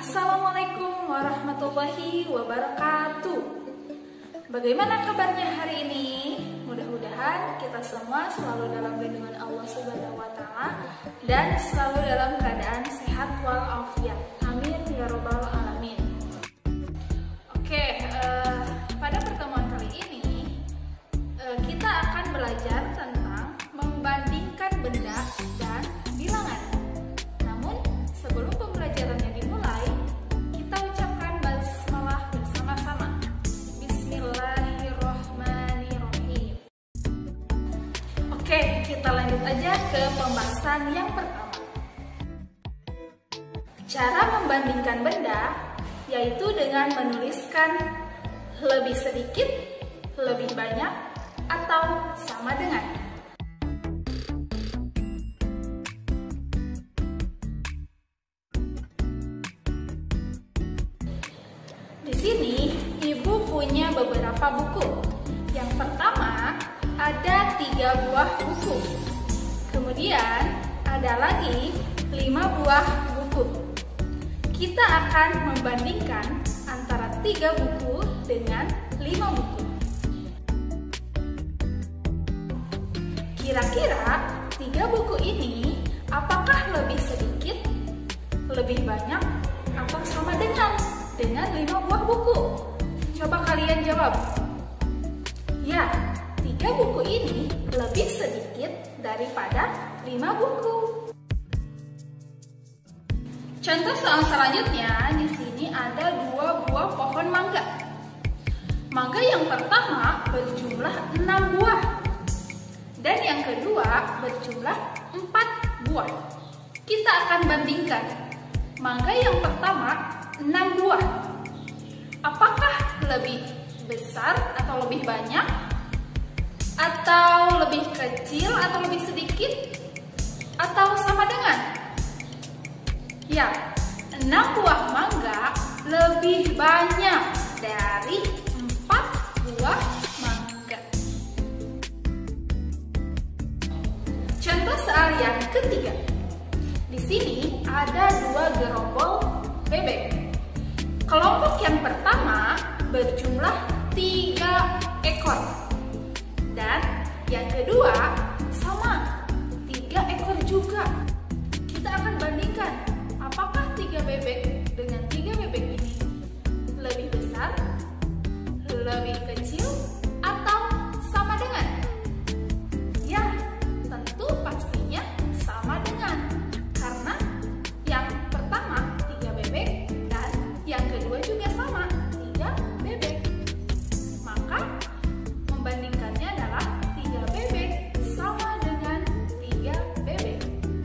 Assalamualaikum warahmatullahi wabarakatuh. Bagaimana kabarnya hari ini? Mudah-mudahan kita semua selalu dalam lindungan Allah Subhanahu wa Ta'ala dan selalu dalam keadaan sehat walafiat. Amin ya robbal alamin. Oke, pada pertemuan kali ini kita akan belajar tentang membandingkan benda dan bilangan. Namun sebelum pembelajarannya dimulai, kita ucapkan basmalah bersama-sama. Bismillahirrohmanirrohim. Oke, kita lanjut aja ke pembahasan yang pertama. Cara membandingkan benda yaitu dengan menuliskan lebih sedikit, lebih banyak, atau sama dengan. Di sini, Ibu punya beberapa buku. Yang pertama, ada 3 buah buku. Kemudian, ada lagi 5 buah buku. Kita akan membandingkan antara 3 buku dengan 5 buku. Kira-kira 3 buku ini apakah lebih sedikit, lebih banyak, atau sama dengan 5 buah buku? Coba kalian jawab. Ya, 3 buku ini lebih sedikit daripada 5 buku. Contoh soal selanjutnya, di sini ada 2 buah pohon mangga. Mangga yang pertama berjumlah 6 buah. Dan yang kedua berjumlah 4 buah. Kita akan bandingkan. Mangga yang pertama 6 buah. Apakah lebih besar atau lebih banyak? Atau lebih kecil atau lebih sedikit? Atau sama dengan? Ya, 6 buah mangga lebih banyak dari 4 buah mangga. Contoh soal yang ketiga. Di sini ada 2 gerombol bebek. Kelompok yang pertama berjumlah 3 ekor. Dan yang kedua sama, 3 ekor juga. Kita akan bandingkan. Apakah 3 bebek dengan 3 bebek ini lebih besar, lebih kecil, atau sama dengan? Ya, tentu pastinya sama dengan. Karena yang pertama 3 bebek dan yang kedua juga sama, 3 bebek. Maka membandingkannya adalah 3 bebek sama dengan 3 bebek.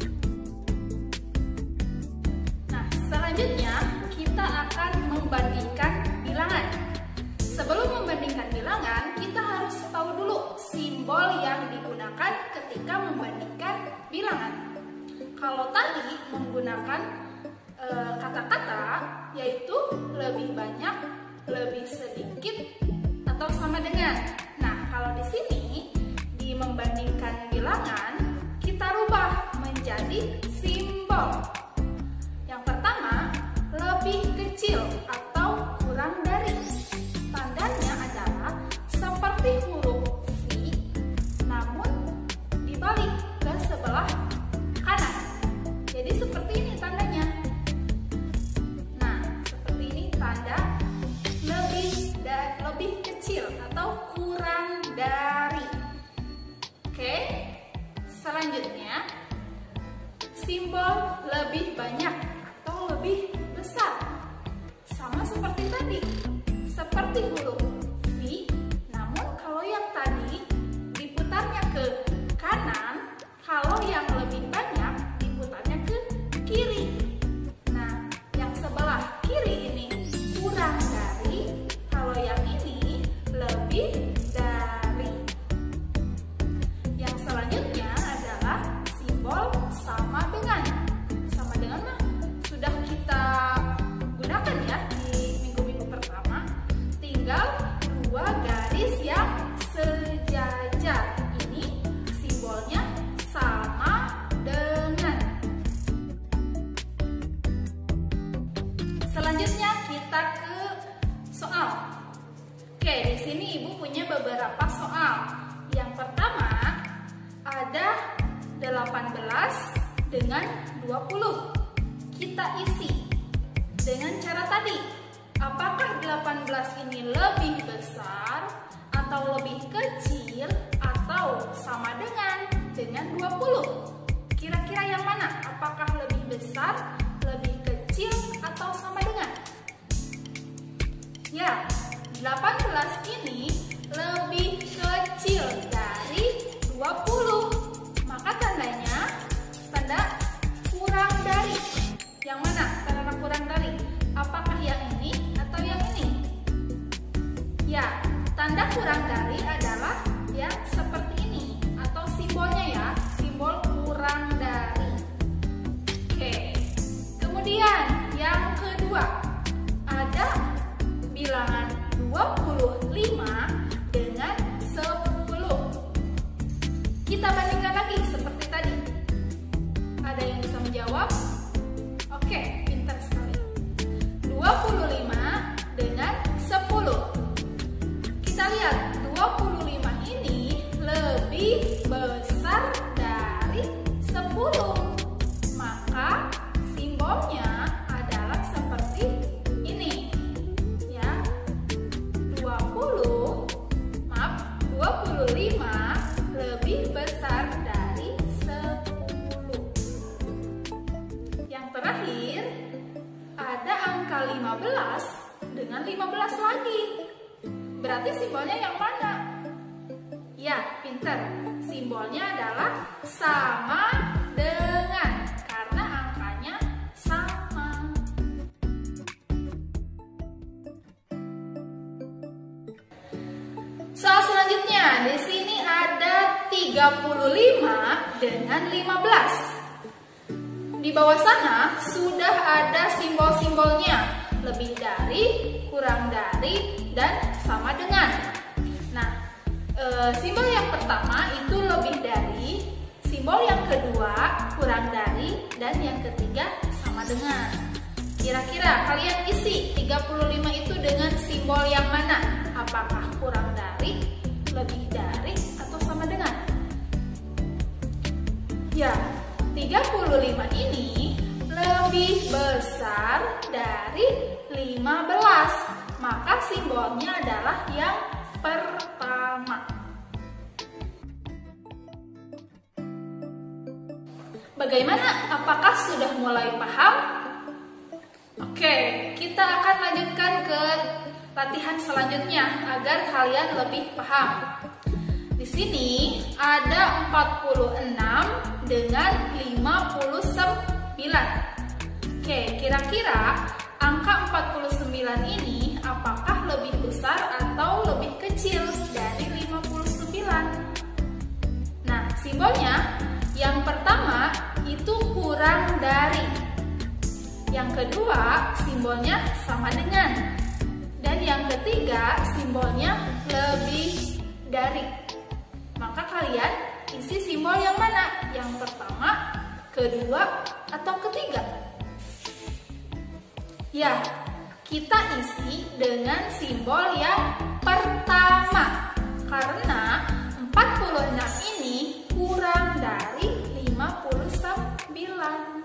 Selanjutnya, kita akan membandingkan bilangan. Sebelum membandingkan bilangan, kita harus tahu dulu simbol yang digunakan ketika membandingkan bilangan. Kalau tadi menggunakan kata-kata, yaitu lebih banyak, lebih sedikit, atau sama dengan. Nah, kalau di sini, di membandingkan bilangan, kita rubah menjadi simbol. Lebih kecil atau kurang dari. Tandanya adalah seperti huruf V, namun dibalik ke sebelah kanan. Jadi seperti ini tandanya. Nah, seperti ini tanda lebih kecil atau kurang dari. Oke, selanjutnya simbol lebih banyak atau lebih besar. Sama seperti tadi, seperti huruf V, namun kalau yang tadi diputarnya ke kanan, kalau yang lebih banyak diputarnya ke kiri. Nah, yang sebelah kiri ini kurang dari, kalau yang ini lebih dari. Yang selanjutnya adalah simbol sama dengan. Sama dengan sudah kita Selanjutnya kita ke soal. Oke, di sini Ibu punya beberapa soal. Yang pertama ada 18 dengan 20. Kita isi dengan cara tadi. Apakah 18 ini lebih besar atau lebih kecil atau sama dengan 20? Kira-kira yang mana? Apakah lebih besar, lebih kecil, atau sama dengan? Ya, 18 ini lebih kecil dari 20. Maka tandanya tanda kurang dari. Yang mana tanda kurang dari? Apakah yang ini atau yang ini? Ya, tanda kurang dari adalah yang seperti ini atau simbolnya ya, simbol kurang dari. Oke. Kemudian yang kedua, ada bilangan 25 dengan 10. Kita bandingkan lagi seperti tadi. Ada yang bisa menjawab? Oke, pintar sekali. 25 dengan 10. Kita lihat 25 ini lebih besar dari 10. Maka simbolnya adalah seperti ini. Ya. 25 lebih besar dari 10. Yang terakhir ada angka 15 dengan 15 lagi. Berarti simbolnya yang mana? Ya, pintar. Simbolnya adalah sama dengan, karena angkanya sama. Soal selanjutnya, di sini ada 35 dengan 15. Di bawah sana sudah ada simbol-simbolnya, lebih dari, kurang dari, dan sama dengan. Nah, simbol yang pertama itu lebih dari, simbol yang kedua kurang dari, dan yang ketiga sama dengan. Kira-kira kalian isi 35 itu dengan simbol yang mana? Apakah kurang dari, lebih dari, atau sama dengan? Ya, 35 ini lebih besar dari 15. Maka simbolnya adalah yang pertama. Bagaimana? Apakah sudah mulai paham? Oke, kita akan lanjutkan ke latihan selanjutnya agar kalian lebih paham. Di sini ada 46 dengan 59. Oke, kira-kira angka 49 ini apakah lebih besar atau lebih kecil dari 59? Nah, simbolnya yang pertama itu kurang dari. Yang kedua, simbolnya sama dengan. Dan yang ketiga, simbolnya lebih dari. Maka kalian isi simbol yang mana? Yang pertama, kedua, atau ketiga? Ya, kita isi dengan simbol yang pertama. Karena 46 ini kurang dari 59.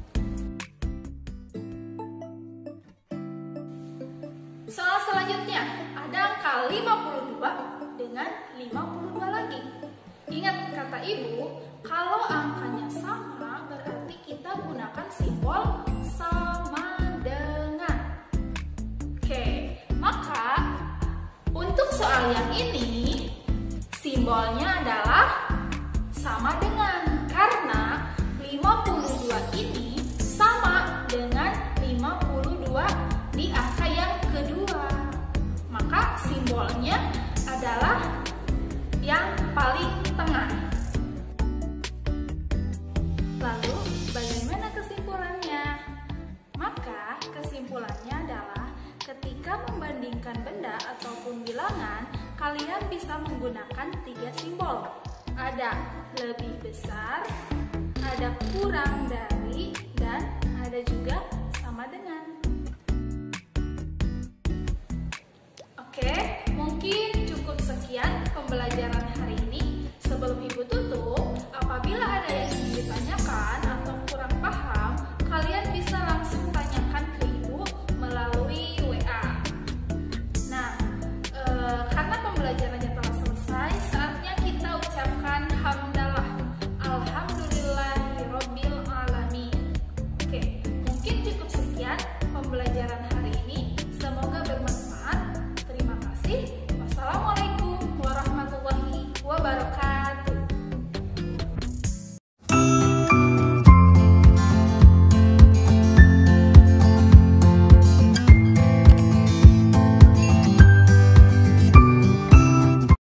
Soal selanjutnya, ada angka 52 dengan 52 lagi. Ingat kata Ibu, kalau angkanya sama berarti kita gunakan simbol sama dengan. Oke, maka untuk soal yang ini simbolnya adalah sama dengan, karena 52 ini sama dengan 52 di angka yang kedua. Maka simbolnya adalah yang paling tengah. Lalu bagaimana kesimpulannya? Maka kesimpulannya adalah ketika membandingkan benda ataupun bilangan, kalian bisa menggunakan 3 simbol. Ada lebih besar, ada kurang dari,